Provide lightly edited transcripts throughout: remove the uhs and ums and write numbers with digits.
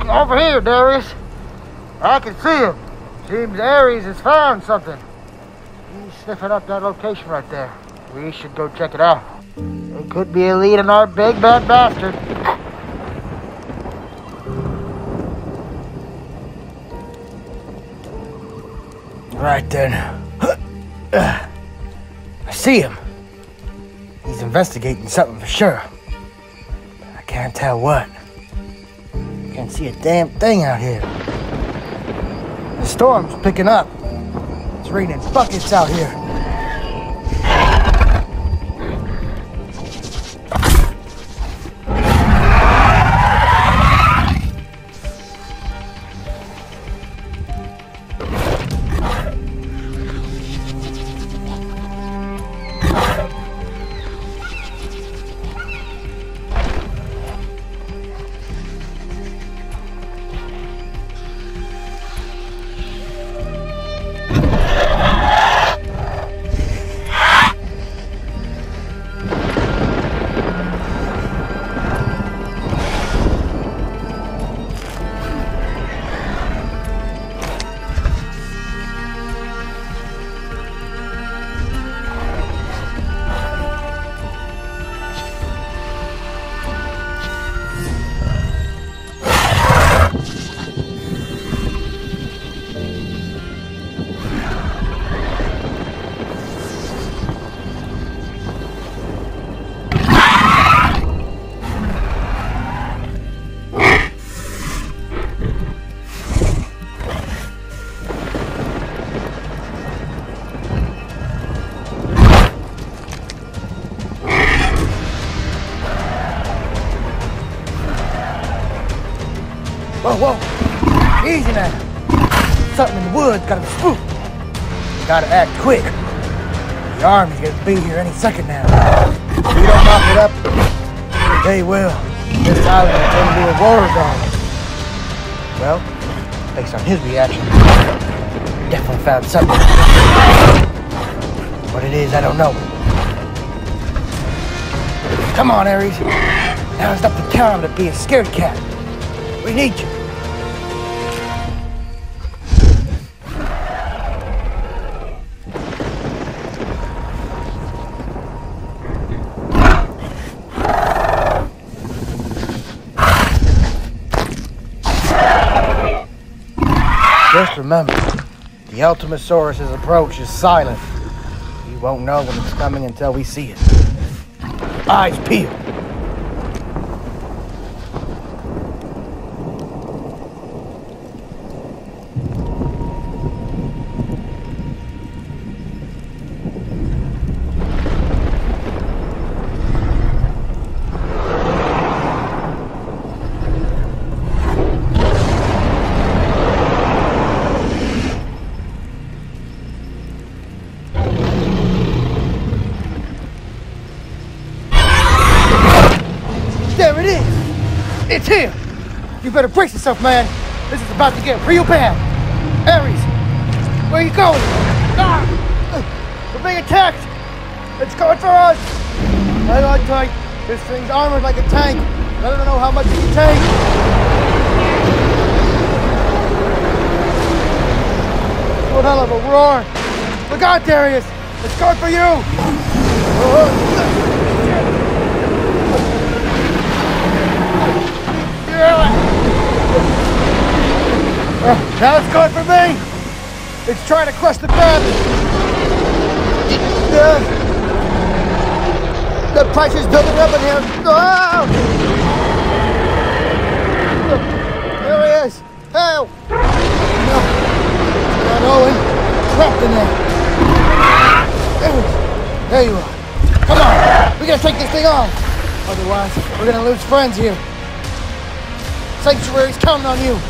Over here, Darius. I can see him. Seems Ares has found something. He's sniffing up that location right there. We should go check it out. It could be a lead on our big bad bastard. Right then. I see him. He's investigating something for sure. I can't tell what. Can't see a damn thing out here. The storm's picking up. It's raining buckets out here. Whoa, whoa. Easy now. Something in the woods got him spooked. We gotta act quick. The army's gonna be here any second now. If we don't mop it up, they will. This island will turn into a war zone. Well, based on his reaction, definitely found something. What it is, I don't know. Come on, Ares. Now it's up to time to be a scared cat. We need you. Just remember, the Ultimasaurus' approach is silent. We won't know when it's coming until we see it. Eyes peeled. It's here! You better brace yourself, man. This is about to get real bad. Ares, where are you going? Ah! We're being attacked! It's going for us! Hang on tight. This thing's armored like a tank. I don't know how much it can take. One hell of a roar. Look out, Darius! It's going for you! Now it's going for me! It's trying to crush the bed! The pressure's building up in here! Oh! There he is! Help! No! It's not Owen! Trapped in there! There you are! Come on! We gotta take this thing off! Otherwise, we're gonna lose friends here! Sanctuary's counting on you!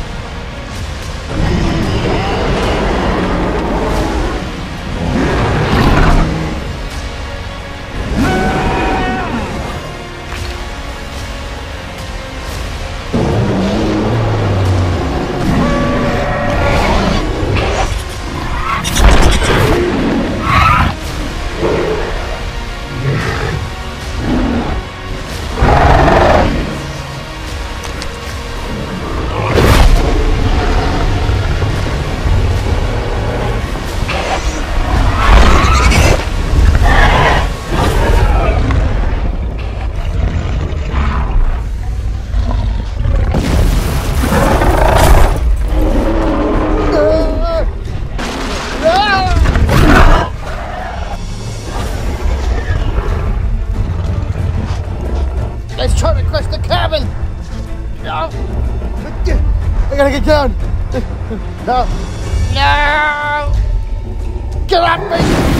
I gotta get down. No. No! Get off me!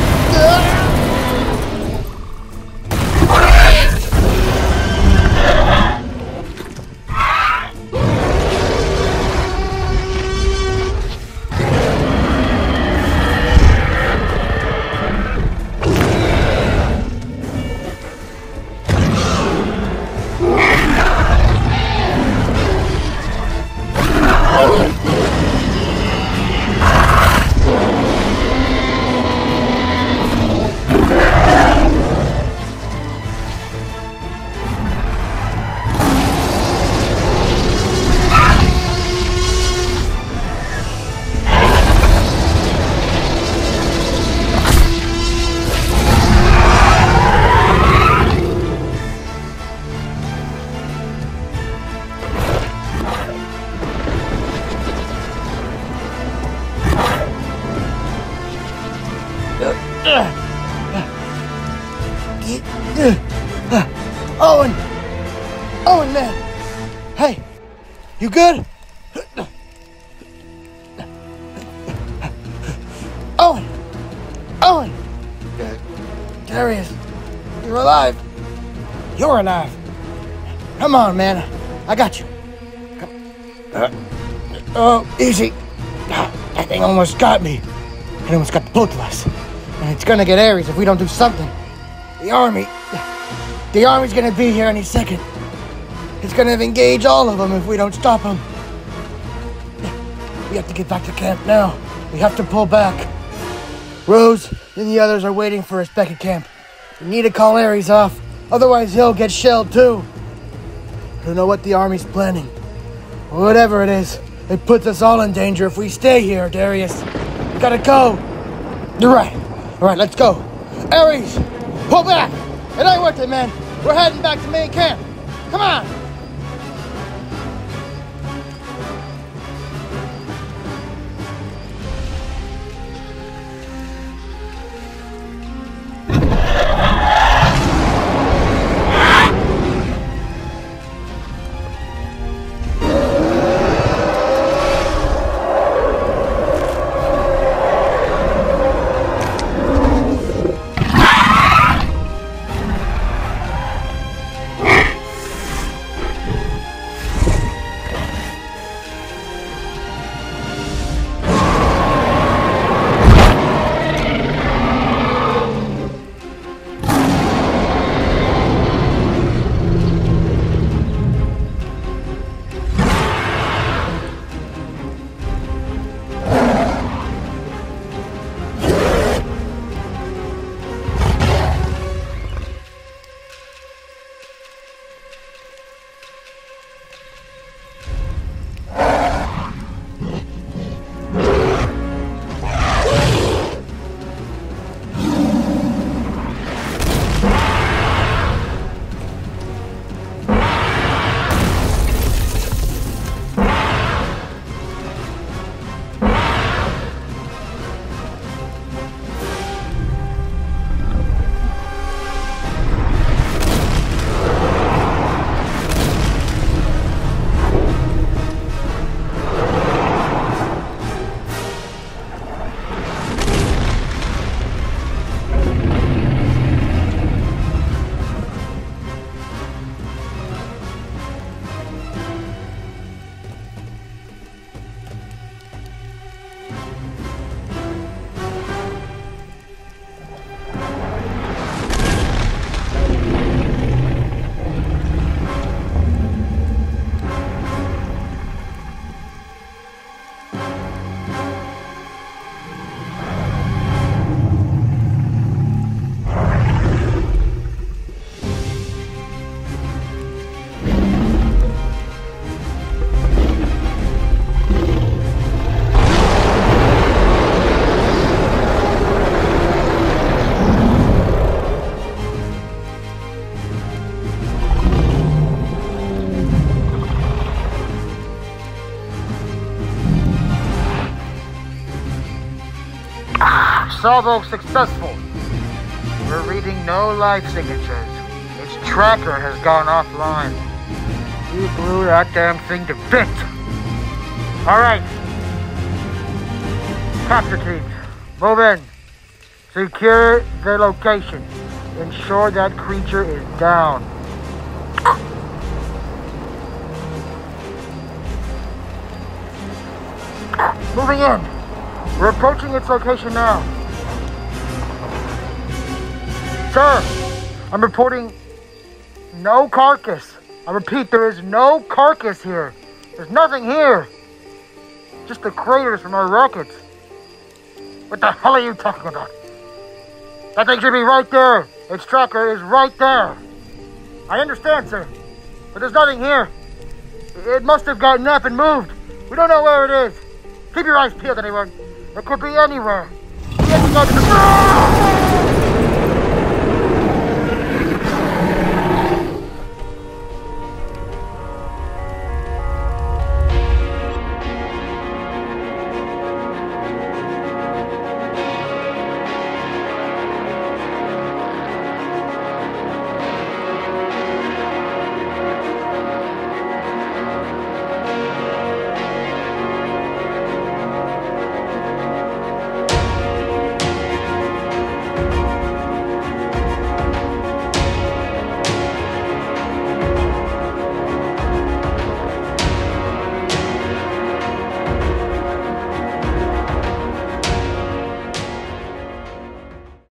Owen! Owen, man! Hey, you good? Owen! Owen! Darius, you're alive. You're alive. Come on, man. I got you. Oh, easy. That thing almost got me. It almost got both of us. And it's gonna get Ares if we don't do something. The army's gonna be here any second. It's gonna engage all of them if we don't stop them. We have to get back to camp now. We have to pull back. Rose and the others are waiting for us back at camp. We need to call Ares off, otherwise he'll get shelled too. I don't know what the army's planning. Whatever it is, it puts us all in danger if we stay here, Darius. We gotta go. You're right. All right, let's go. Ares, pull back. It ain't worth it, man. We're heading back to main camp. Come on. Salvo successful. We're reading no life signatures. Its tracker has gone offline. We blew that damn thing to bits. Alright. Capture teams, move in. Secure the location. Ensure that creature is down. Moving in. We're approaching its location now. Sir, I'm reporting no carcass. I repeat, there is no carcass here. There's nothing here. Just the craters from our rockets. What the hell are you talking about? That thing should be right there. Its tracker is right there. I understand, sir, but there's nothing here. It must have gotten up and moved. We don't know where it is. Keep your eyes peeled, anyone. It could be anywhere. We have to go to the...